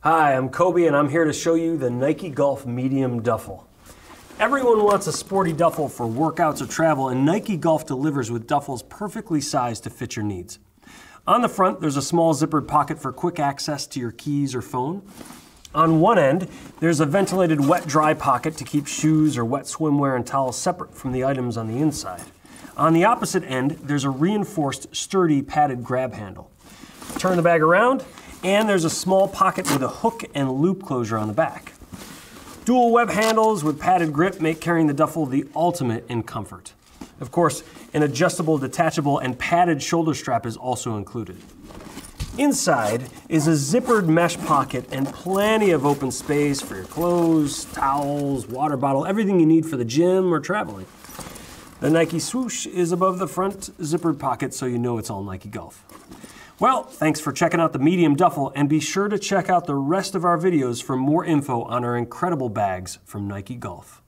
Hi, I'm Kobe and I'm here to show you the Nike Golf Medium Duffel. Everyone wants a sporty duffel for workouts or travel, and Nike Golf delivers with duffels perfectly sized to fit your needs. On the front, there's a small zippered pocket for quick access to your keys or phone. On one end, there's a ventilated wet-dry pocket to keep shoes or wet swimwear and towels separate from the items on the inside. On the opposite end, there's a reinforced, sturdy, padded grab handle. Turn the bag around, and there's a small pocket with a hook and loop closure on the back. Dual web handles with padded grip make carrying the duffel the ultimate in comfort. Of course, an adjustable, detachable, and padded shoulder strap is also included. Inside is a zippered mesh pocket and plenty of open space for your clothes, towels, water bottle, everything you need for the gym or traveling. The Nike swoosh is above the front zippered pocket, so you know it's all Nike Golf. Well, thanks for checking out the Medium Duffel, and be sure to check out the rest of our videos for more info on our incredible bags from Nike Golf.